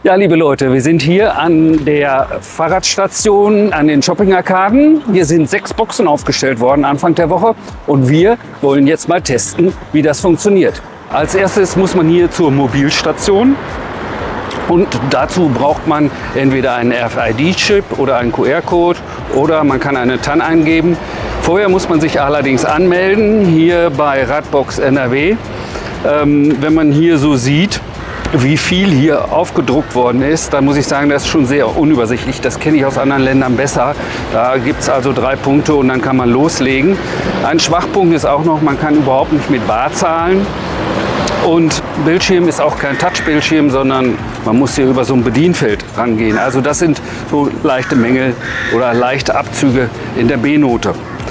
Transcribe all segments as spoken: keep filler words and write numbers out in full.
Ja, liebe Leute, wir sind hier an der Fahrradstation, an den Shopping-Arkaden. Hier sind sechs Boxen aufgestellt worden Anfang der Woche und wir wollen jetzt mal testen, wie das funktioniert. Als erstes muss man hier zur Mobilstation und dazu braucht man entweder einen R F I D-Chip oder einen Q R-Code oder man kann eine T A N eingeben. Vorher muss man sich allerdings anmelden, hier bei Radbox N R W. Ähm, wenn man hier so sieht, wie viel hier aufgedruckt worden ist, dann muss ich sagen, das ist schon sehr unübersichtlich. Das kenne ich aus anderen Ländern besser. Da gibt es also drei Punkte und dann kann man loslegen. Ein Schwachpunkt ist auch noch, man kann überhaupt nicht mit Bar zahlen. Und Bildschirm ist auch kein Touch-Bildschirm, sondern man muss hier über so ein Bedienfeld rangehen. Also das sind so leichte Mängel oder leichte Abzüge in der B-Note.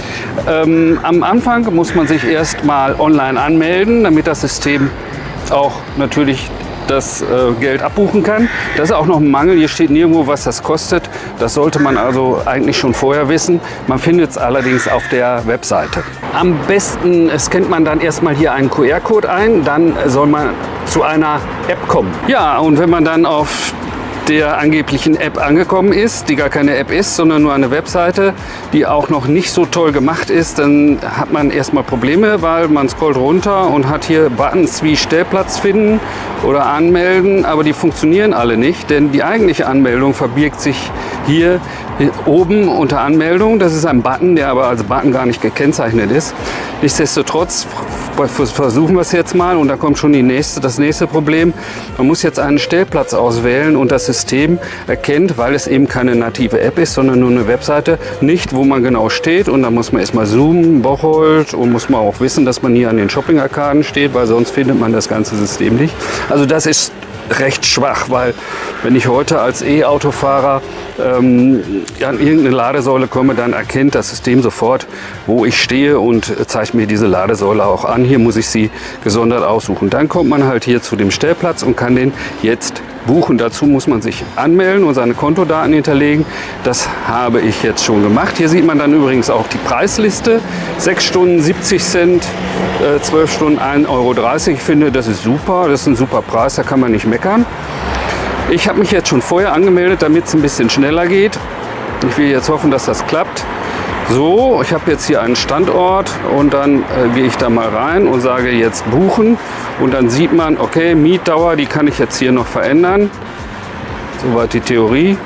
Ähm, am Anfang muss man sich erst mal online anmelden, damit das System auch natürlich das äh, Geld abbuchen kann. Das ist auch noch ein Mangel. Hier steht nirgendwo, was das kostet. Das sollte man also eigentlich schon vorher wissen. Man findet es allerdings auf der Webseite. Am besten scannt man dann erstmal hier einen Q R-Code ein. Dann soll man zu einer App kommen. Ja, und wenn man dann auf der angeblichen App angekommen ist, die gar keine App ist, sondern nur eine Webseite, die auch noch nicht so toll gemacht ist, dann hat man erstmal Probleme, weil man scrollt runter und hat hier Buttons wie Stellplatz finden oder anmelden, aber die funktionieren alle nicht, denn die eigentliche Anmeldung verbirgt sich hier oben unter Anmeldung. Das ist ein Button, der aber als Button gar nicht gekennzeichnet ist. Nichtsdestotrotz versuchen wir es jetzt mal und da kommt schon die nächste, das nächste Problem. Man muss jetzt einen Stellplatz auswählen und das System erkennt, weil es eben keine native App ist, sondern nur eine Webseite, nicht, wo man genau steht. Und da muss man erstmal zoomen, Bocholt, und muss man auch wissen, dass man hier an den Shopping-Arkaden steht, weil sonst findet man das ganze System nicht. Also das ist recht schwach, weil wenn ich heute als E-Autofahrer ähm, an irgendeine Ladesäule komme, dann erkennt das System sofort, wo ich stehe und zeigt mir diese Ladesäule auch an. Hier muss ich sie gesondert aussuchen. Dann kommt man halt hier zu dem Stellplatz und kann den jetzt buchen. Dazu muss man sich anmelden und seine Kontodaten hinterlegen. Das habe ich jetzt schon gemacht. Hier sieht man dann übrigens auch die Preisliste. sechs Stunden siebzig Cent, äh, zwölf Stunden ein Euro dreißig. Ich finde, das ist super. Das ist ein super Preis, da kann man nicht meckern. Ich habe mich jetzt schon vorher angemeldet, damit es ein bisschen schneller geht. Ich will jetzt hoffen, dass das klappt. So, ich habe jetzt hier einen Standort und dann äh, gehe ich da mal rein und sage jetzt buchen und dann sieht man, okay, Mietdauer, die kann ich jetzt hier noch verändern. Soweit die Theorie.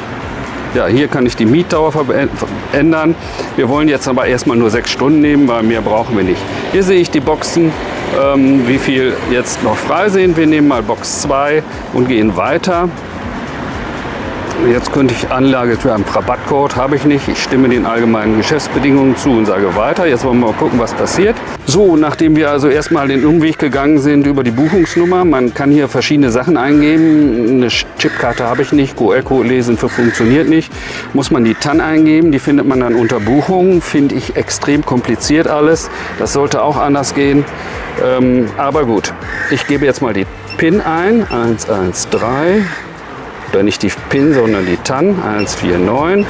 Ja, hier kann ich die Mietdauer verändern. Wir wollen jetzt aber erstmal nur sechs Stunden nehmen, weil mehr brauchen wir nicht. Hier sehe ich die Boxen, ähm, wie viel jetzt noch frei sind. Wir nehmen mal Box zwei und gehen weiter. Jetzt könnte ich Anlage für einen Rabattcode, habe ich nicht. Ich stimme den allgemeinen Geschäftsbedingungen zu und sage weiter. Jetzt wollen wir mal gucken, was passiert. So, nachdem wir also erstmal den Umweg gegangen sind über die Buchungsnummer, man kann hier verschiedene Sachen eingeben. Eine Chipkarte habe ich nicht, Q R-Code lesen für funktioniert nicht. Muss man die T A N eingeben, die findet man dann unter Buchungen. Finde ich extrem kompliziert alles. Das sollte auch anders gehen. Ähm, aber gut, ich gebe jetzt mal die PIN ein, eins eins drei. Oder nicht die PIN, sondern die T A N eins vier neun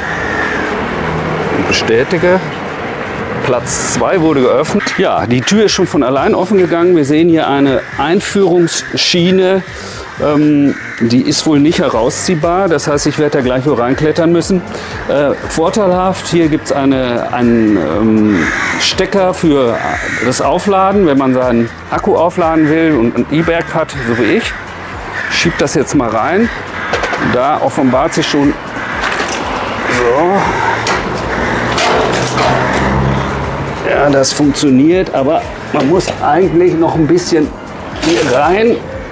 und bestätige. Platz zwei wurde geöffnet. Ja, die Tür ist schon von allein offen gegangen. Wir sehen hier eine Einführungsschiene. Ähm, die ist wohl nicht herausziehbar. Das heißt, ich werde da gleich wohl reinklettern müssen. Äh, vorteilhaft, hier gibt es eine, einen ähm, Stecker für das Aufladen, wenn man seinen Akku aufladen will und ein E-Bike hat, so wie ich. Schiebt das jetzt mal rein. Da offenbart sich schon so. Ja, das funktioniert, aber man muss eigentlich noch ein bisschen hier rein.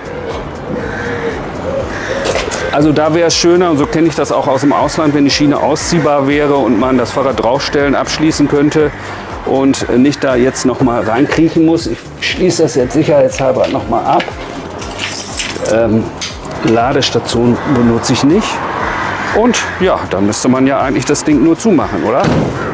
Also da wäre es schöner, und so kenne ich das auch aus dem Ausland, wenn die Schiene ausziehbar wäre und man das Fahrrad draufstellen, abschließen könnte und nicht da jetzt noch mal reinkriechen muss. Ich schließe das jetzt sicherheitshalber noch mal ab. Ähm, Ladestation benutze ich nicht. Und ja, da müsste man ja eigentlich das Ding nur zumachen, oder?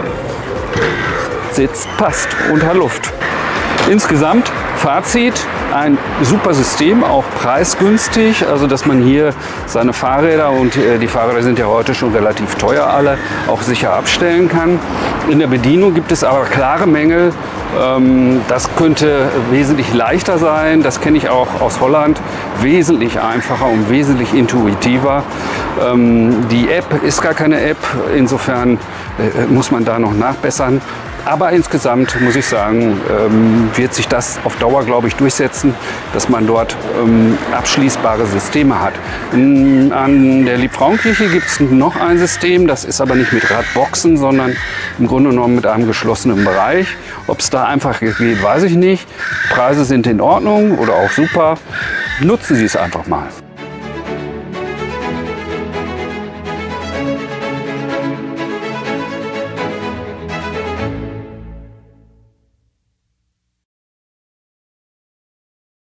Sitz passt und hat Luft. Insgesamt, Fazit, ein super System, auch preisgünstig, also dass man hier seine Fahrräder, und die Fahrräder sind ja heute schon relativ teuer alle, auch sicher abstellen kann. In der Bedienung gibt es aber klare Mängel. Das könnte wesentlich leichter sein, das kenne ich auch aus Holland, wesentlich einfacher und wesentlich intuitiver. Die App ist gar keine App, insofern muss man da noch nachbessern. Aber insgesamt muss ich sagen, ähm, wird sich das auf Dauer, glaube ich, durchsetzen, dass man dort ähm, abschließbare Systeme hat. In, an der Liebfrauenkirche gibt es noch ein System, das ist aber nicht mit Radboxen, sondern im Grunde genommen mit einem geschlossenen Bereich. Ob es da einfach geht, weiß ich nicht. Preise sind in Ordnung oder auch super. Nutzen Sie es einfach mal.